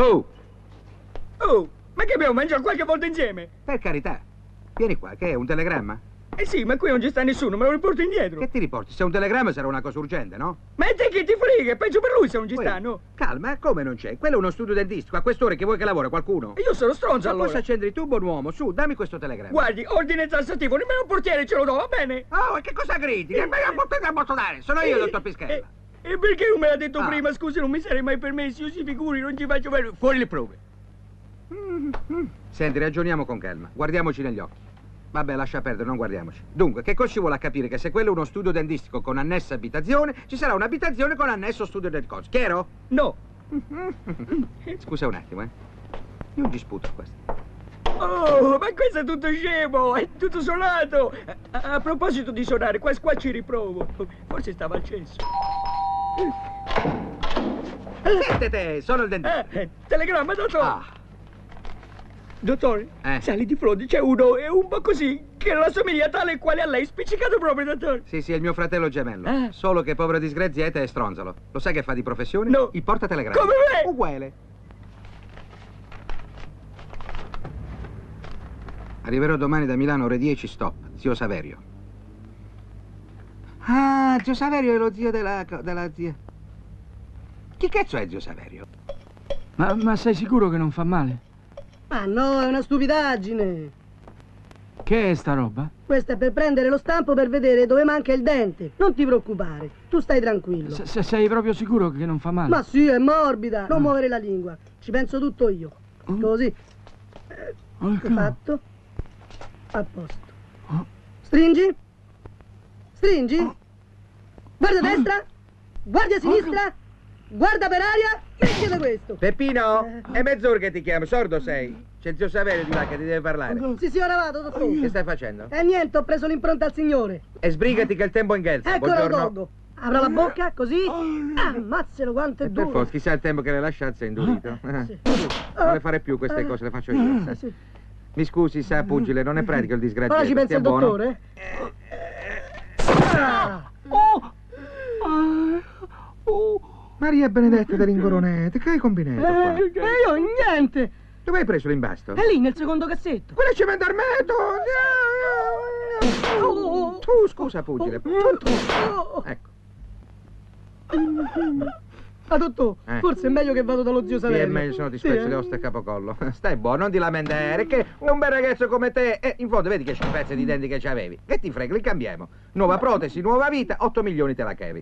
Oh! Oh, ma che abbiamo mangiato qualche volta insieme? Per carità. Vieni qua, che è un telegramma? Eh sì, ma qui non ci sta nessuno, me lo riporto indietro. Che ti riporti? Se è un telegramma sarà una cosa urgente, no? Ma e te che ti frega? Peggio per lui se non ci Poi, stanno. Calma, come non c'è? Quello è uno studio dentistico. A quest'ora che vuoi che lavora qualcuno? E io sono stronzo Ma allora. posso accendere il tubo, buon uomo? Su, dammi questo telegramma. Guardi, ordine tassativo, nemmeno il portiere ce lo do, va bene? Oh, e che cosa gridi? Che me posso dare? Sono io, dottor Pischella. E perché non me l'ha detto Ah. prima? Scusi, non mi sarei mai permesso, io si figuri, non ci faccio bene. Fuori le prove. Senti, ragioniamo con calma. Guardiamoci negli occhi. Vabbè, lascia perdere, non guardiamoci. Dunque, che cosa ci vuole a capire? Che se quello è uno studio dentistico con annessa abitazione, ci sarà un'abitazione con annesso studio dentistico. Chiaro? No. Scusa un attimo, Non disputo questo. Oh, ma questo è tutto scemo, è tutto suonato. A proposito di suonare, qua ci riprovo. Forse stava al cesso. Sentite, sono il dentista. Telegramma, dottore. Ah, Dottore, sali di fronte, c'è uno, è un po' così, che non assomiglia a tale e quale a lei, spiccicato proprio, dottore. sì, è il mio fratello gemello. Solo che povero disgraziato è stronzolo. Lo sai che fa di professione? No. Il portatelegramma. Come me? Uguale. Arriverò domani da Milano ore 10, stop. Zio Saverio. Ah, zio Saverio è lo zio della zia. Chi cazzo è zio Saverio? Ma sei sicuro che non fa male? Ma no, è una stupidaggine. Che è sta roba? Questa è per prendere lo stampo per vedere dove manca il dente. Non ti preoccupare, tu stai tranquillo. Se sei proprio sicuro che non fa male? Ma sì, è morbida. Non muovere la lingua. Ci penso tutto io. Così. Ecco fatto. A posto. Stringi. Stringi. Guarda a destra. Guarda a sinistra. Guarda per aria. Mettete questo. Peppino, è mezz'ora che ti chiamo, sordo sei? C'è zio Saverio di là che ti deve parlare. Sì, ora vado, dottore. Che stai facendo? Niente, ho preso l'impronta al signore. E sbrigati che il tempo è in ghelza. Ecco, lo Buongiorno. tolgo. Apra la bocca, così. Ammazzalo quanto è Per duro. forza, chissà il tempo che le lasciazze è indurito. Sì. Non le fare più queste cose, le faccio io. Sì. Mi scusi, sa, pugile, non è pratico il disgraziato. Ora ci pensa stia il buono. dottore? Maria Benedetta dell'Ingoronete, che hai combinato qua? Io niente. Dove hai preso l'imbasto? È lì nel secondo cassetto. Quello è cemento armato! Tu, scusa, pugile. Ecco. Ma dottore, forse è meglio che vado dallo zio Sì, Saverio. è meglio, se no ti spezzo le ossa a capocollo. Stai buono, non ti lamentare, che un bel ragazzo come te, in fondo vedi che schifezze di denti che c'avevi. Che ti frega, li cambiamo. Nuova protesi, nuova vita, 8 milioni te la cavi.